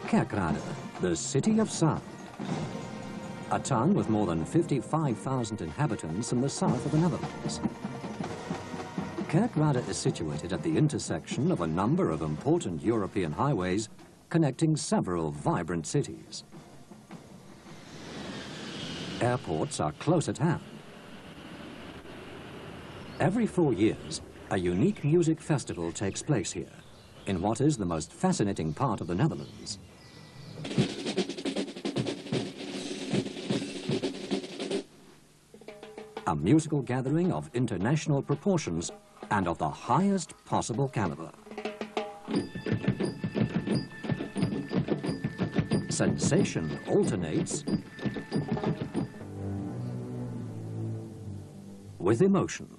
Kerkrade, the city of sound. A town with more than 55,000 inhabitants in the south of the Netherlands. Kerkrade is situated at the intersection of a number of important European highways connecting several vibrant cities. Airports are close at hand. Every 4 years, a unique music festival takes place here, in what is the most fascinating part of the Netherlands. A musical gathering of international proportions and of the highest possible caliber. Sensation alternates with emotion.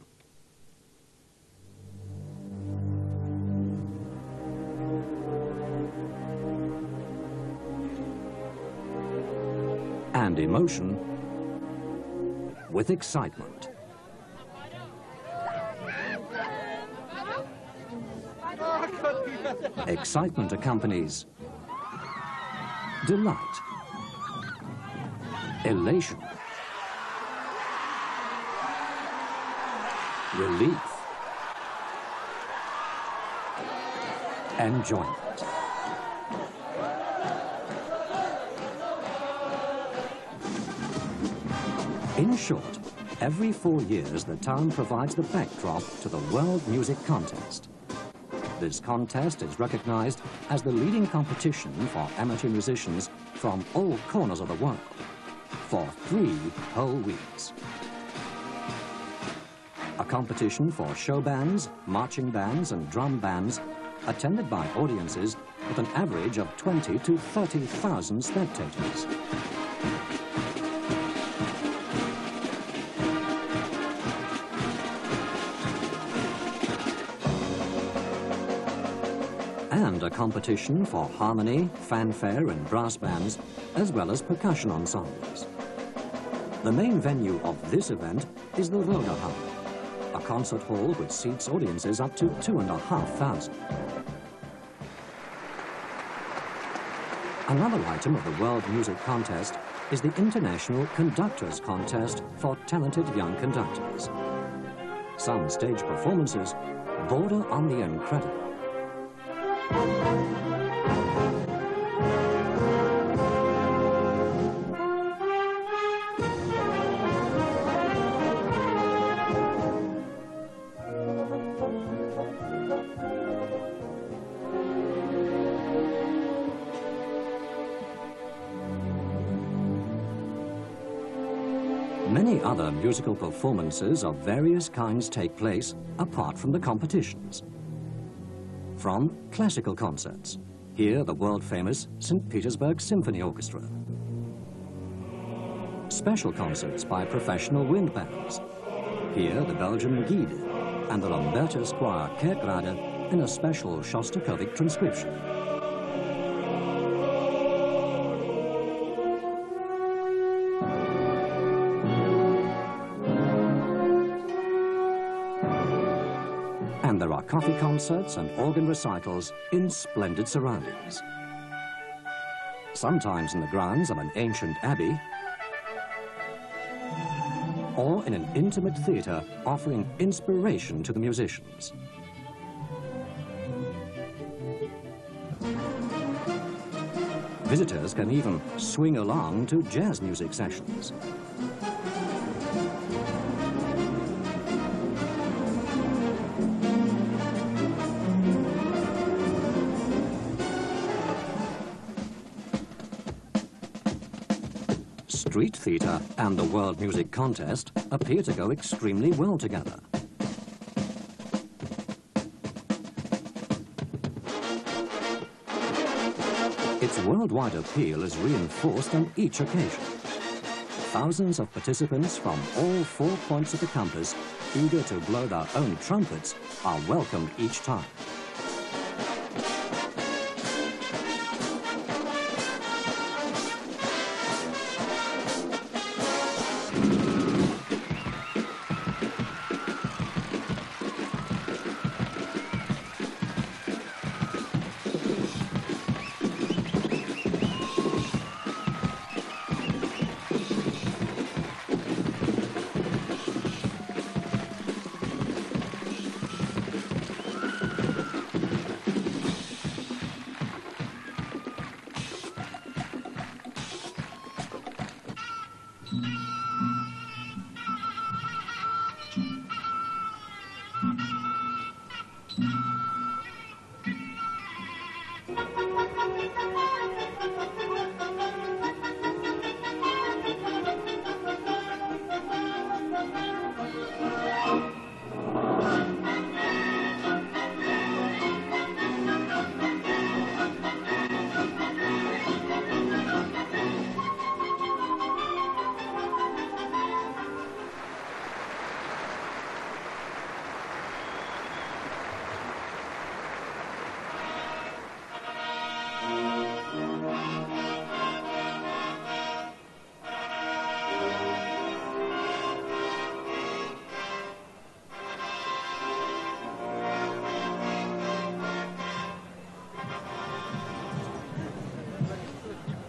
And emotion with excitement. Excitement accompanies delight, elation, relief, enjoyment. In short, every 4 years the town provides the backdrop to the World Music Contest. This contest is recognized as the leading competition for amateur musicians from all corners of the world for 3 whole weeks. A competition for show bands, marching bands and drum bands attended by audiences with an average of 20 to 30,000 spectators. And a competition for harmony, fanfare and brass bands, as well as percussion ensembles. The main venue of this event is the Rodehal, a concert hall which seats audiences up to 2,500. Another item of the World Music Contest is the International Conductors Contest for talented young conductors. Some stage performances border on the incredible. Many other musical performances of various kinds take place apart from the competitions. From classical concerts, here the world-famous St. Petersburg Symphony Orchestra. Special concerts by professional wind bands, here the Belgian Guide and the Lambertus Choir Kerkrade in a special Shostakovich transcription. And there are coffee concerts and organ recitals in splendid surroundings. Sometimes in the grounds of an ancient abbey, or in an intimate theatre offering inspiration to the musicians. Visitors can even swing along to jazz music sessions. Street theatre and the World Music Contest appear to go extremely well together. Its worldwide appeal is reinforced on each occasion. Thousands of participants from all 4 points of the compass, eager to blow their own trumpets, are welcomed each time.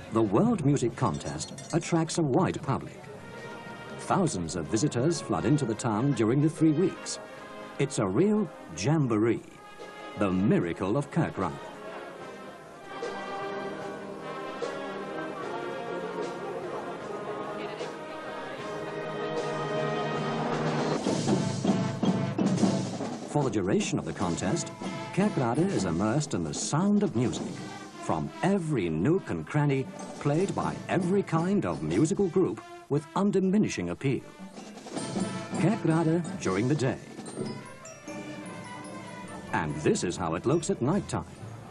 The World Music Contest attracts a wide public. Thousands of visitors flood into the town during the 3 weeks. It's a real jamboree, the miracle of Kerkrade. For the duration of the contest, Kerkrade is immersed in the sound of music, from every nook and cranny, played by every kind of musical group with undiminishing appeal. Kerkrade during the day. And this is how it looks at night time.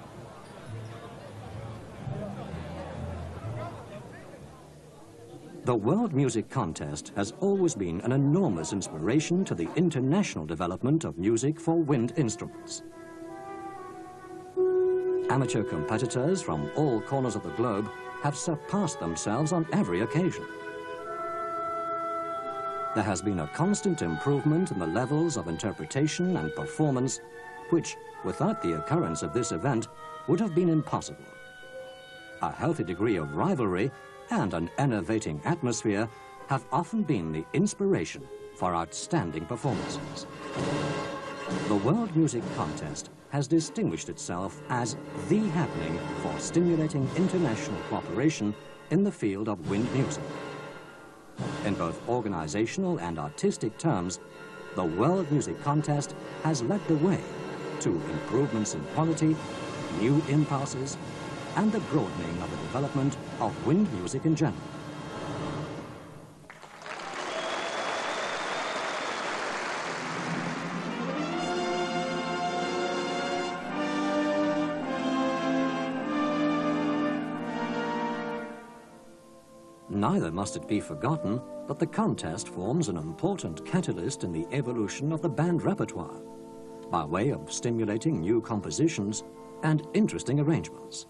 The World Music Contest has always been an enormous inspiration to the international development of music for wind instruments. Amateur competitors from all corners of the globe have surpassed themselves on every occasion. There has been a constant improvement in the levels of interpretation and performance, which, without the occurrence of this event, would have been impossible. A healthy degree of rivalry and an enervating atmosphere have often been the inspiration for outstanding performances. The World Music Contest has distinguished itself as the happening for stimulating international cooperation in the field of wind music. In both organizational and artistic terms, the World Music Contest has led the way to improvements in quality, new impulses, and the broadening of the development of wind music in general. Neither must it be forgotten that the contest forms an important catalyst in the evolution of the band repertoire, by way of stimulating new compositions and interesting arrangements.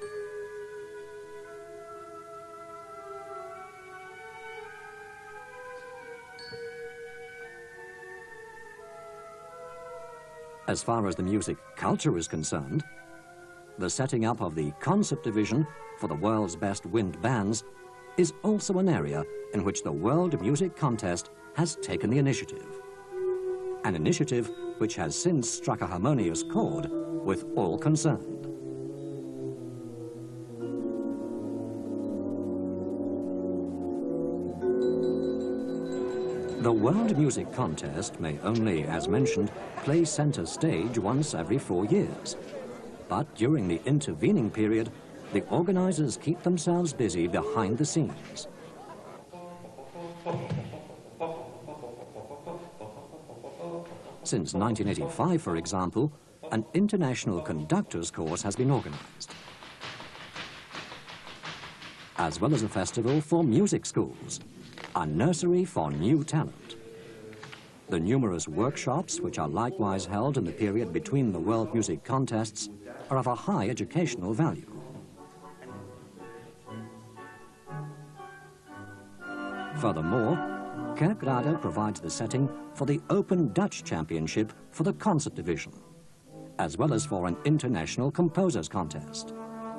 As far as the music culture is concerned, the setting up of the concert division for the world's best wind bands is also an area in which the World Music Contest has taken the initiative. An initiative which has since struck a harmonious chord with all concerned. The World Music Contest may only, as mentioned, play center stage once every 4 years. But during the intervening period, the organizers keep themselves busy behind the scenes. Since 1985, for example, an international conductors course has been organized, as well as a festival for music schools, a nursery for new talent. The numerous workshops, which are likewise held in the period between the World Music Contests, are of a high educational value. Furthermore, Kerkrade provides the setting for the Open Dutch Championship for the concert division, as well as for an international composers contest.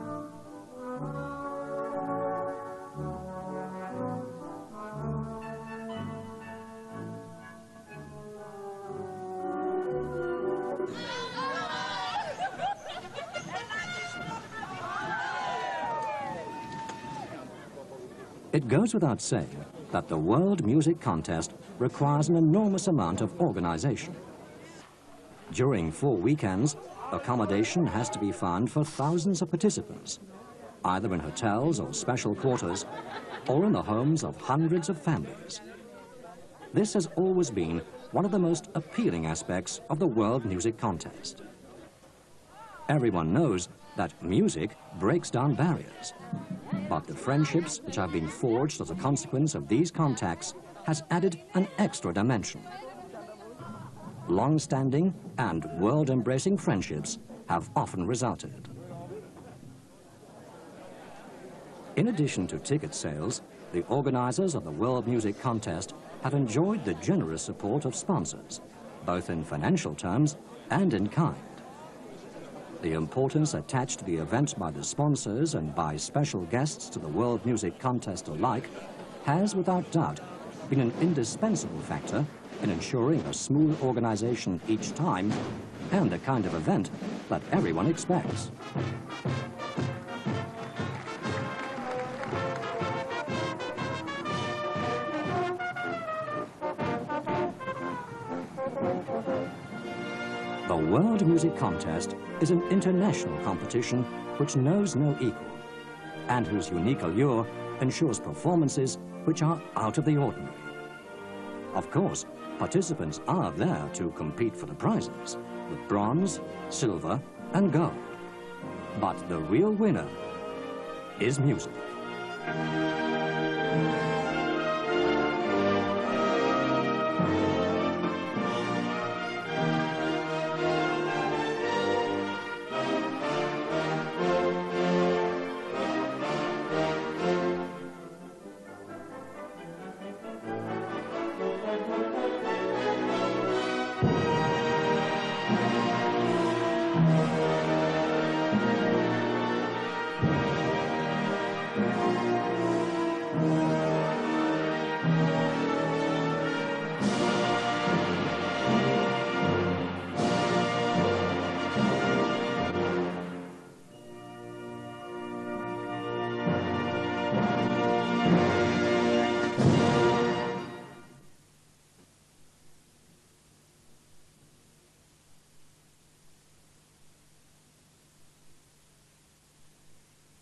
It goes without saying that the World Music Contest requires an enormous amount of organization. During 4 weekends, accommodation has to be found for thousands of participants, either in hotels or special quarters, or in the homes of hundreds of families. This has always been one of the most appealing aspects of the World Music Contest. Everyone knows that music breaks down barriers, but the friendships which have been forged as a consequence of these contacts has added an extra dimension. Long-standing and world-embracing friendships have often resulted. In addition to ticket sales, the organizers of the World Music Contest have enjoyed the generous support of sponsors, both in financial terms and in kind. The importance attached to the event by the sponsors and by special guests to the World Music Contest alike has, without doubt, been an indispensable factor in ensuring a smooth organization each time and the kind of event that everyone expects. The World Music Contest is an international competition which knows no equal and whose unique allure ensures performances which are out of the ordinary. Of course, participants are there to compete for the prizes, the bronze, silver, and gold. But the real winner is music.